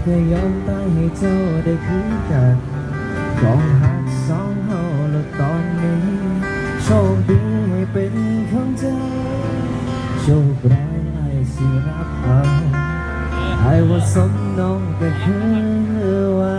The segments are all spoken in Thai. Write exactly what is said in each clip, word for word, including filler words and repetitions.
ก็ยอมตายให้เจ้าได้คืนกันกองหักสองเฮาแล้วตอนนี้โชคดีให้เป็นของเจ้าโชคร้ายไอ้สิรับเอาไอ้ว่าสมน้องก็คือว่า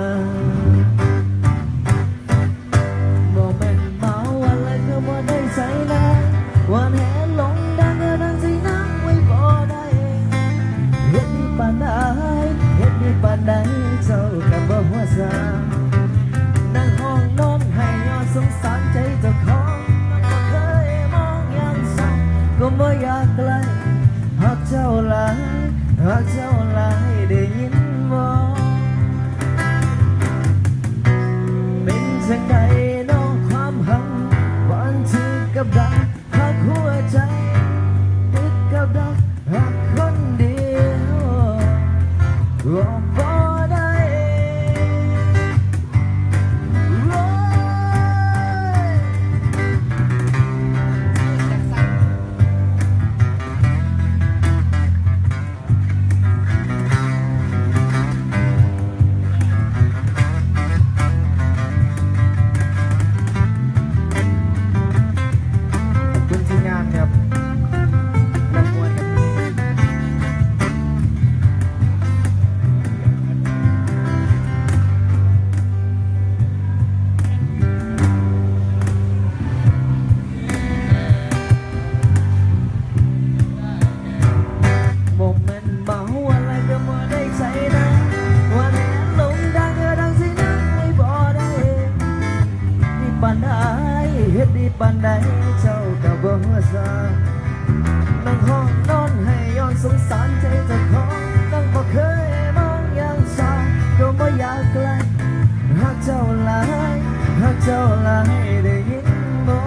บ่แม่นเมาอะไรก็บ่ได้ใส่นะวันแห่ลงดังก็ดังสินั่งไว้บ่ได้เฮ็ดดีปานใดเฮ็ดดีปานใดเจ้าก็บ่หัวซานั่งห้องนอนให้ย้อนสงสารใจเจ้าของบ่เคยมองอย่างเศร้าก็บ่อยากไกลหักเจ้าหลายหักเจ้าหลายได้ยินบ่เป็นจังใดน้องความหักหวานที่กับดักหักหัวใจติดกับดักหักคนเดียวก็บ่ได้ปานใดเจ้าก็บ่หัวซานั่งห้องนอนให้ย้อนสงสารใจเจ้าของนั่งบ่เคยมองอย่างสาวก็บ่อยากไกลหักเจ้าหลายหักเจ้าหลายได้ยินบ่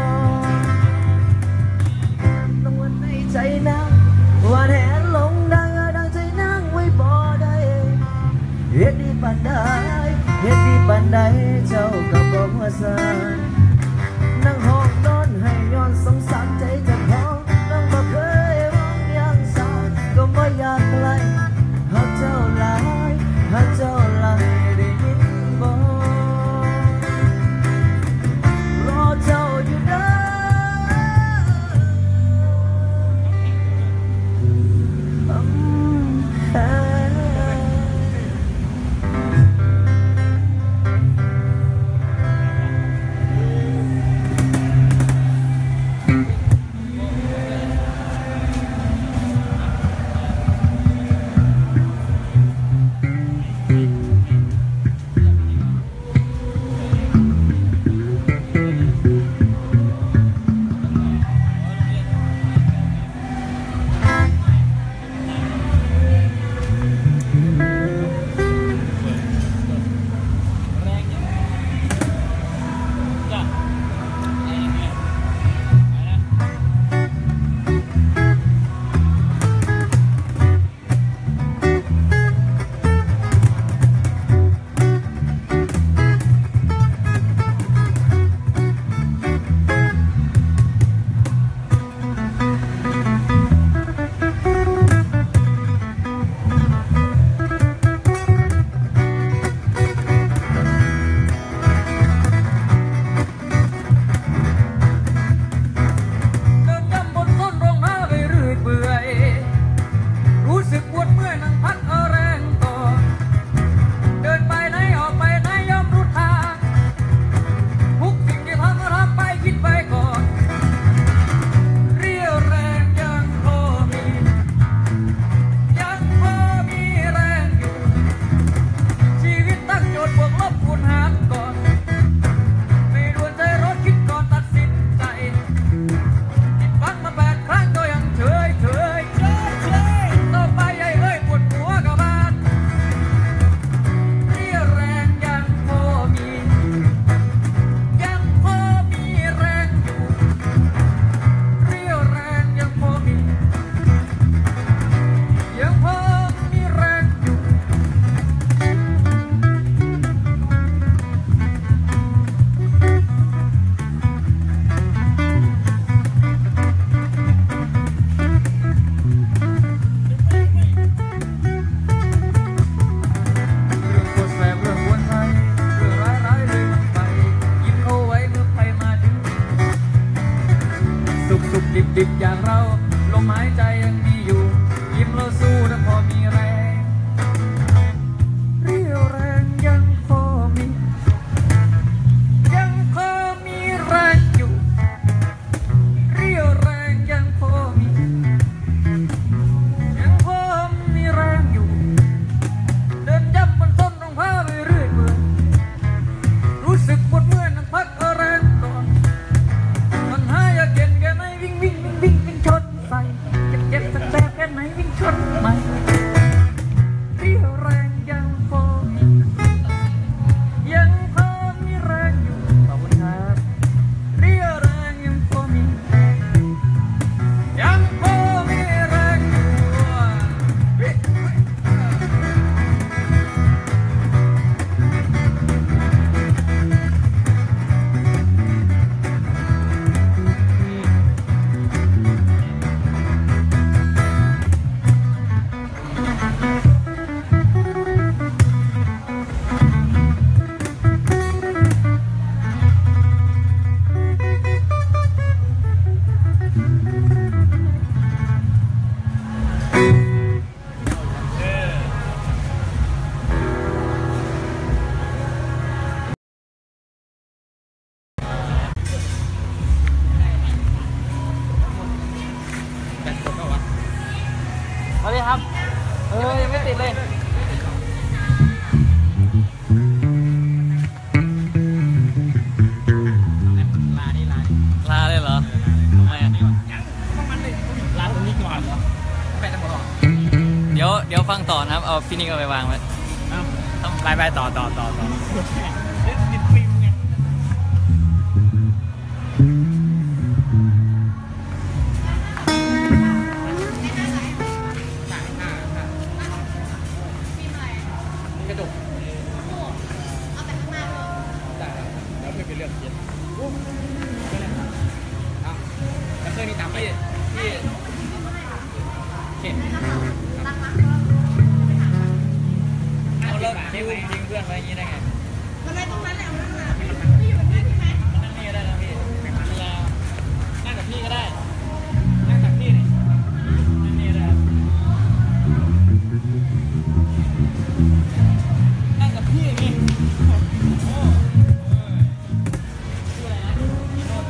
ต้องวันในใจนั่งวันแหนลงดังดังใจนั่งไว้บ่ได้เฮ็ดดีปานใดเฮ็ดดีปานใดเจ้าก็บ่หัวซานั่งห้องนอนให้ย้อนสงสารใจเจ้าของนั่งบ่เคยมองอย่างสาวก็บ่อยากไกลหักเจ้าหลายหักเจ้าหลายได้ยินบ่รอเจ้าอยู่เด้ออืมแค่เอาพี่นี่ก็ไปวางไว้เอาต้องไปไปต่อต่อต่อต่อติดฟิล์มไงกระจกเอาแต่ข้างหน้าเลยได้แล้วเพื่อนไปเลือกเย็นเอาแล้วเคยมีตามไปที่เข็มเอาแล้วทิ้งทิ้งเพื่อนไว้อย่างนี้ได้ไงทำไมตรงนั้นแหละมันนั่งพี่อยู่บนนี้ใช่ไหมมันนั่งนี่ก็ได้นะพี่เวลานั่งกับพี่ก็ได้นั่งกับพี่นี่นั่งนี่ได้นั่งกับพี่นี่โอ้ชื่ออะไรนะพี่โน้ต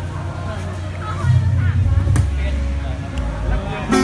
เป็นรับเงิน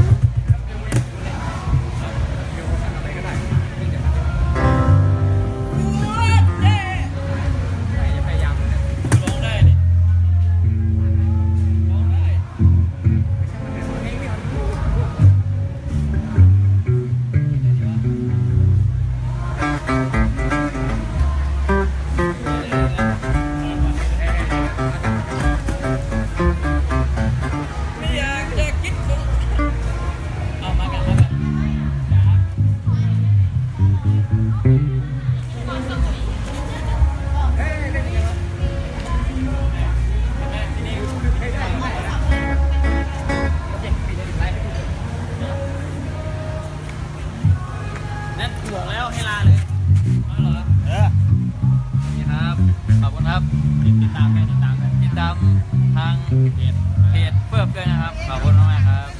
บอกแล้วให้ลาเลยอ๋อเหรอเออนี่ครับขอบคุณครับติดตามกันติดตามกันติดตามทางเพจเพจเฟิร์บด้วยนะครับขอบคุณมากครับ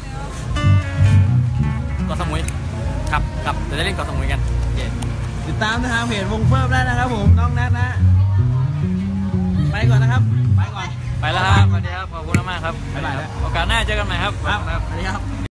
เกาะสมุยครับครับเดี๋ยวจะเล่นเกาะสมุยกันติดตามทางเพจวงเฟิร์บได้นะครับผมน้องนัทนะไปก่อนนะครับไปก่อนไปแล้วครับสวัสดีครับขอบคุณมากครับบ๊ายบายแล้วโอกาสหน้าเจอกันใหม่ครับครับสวัสดีครับ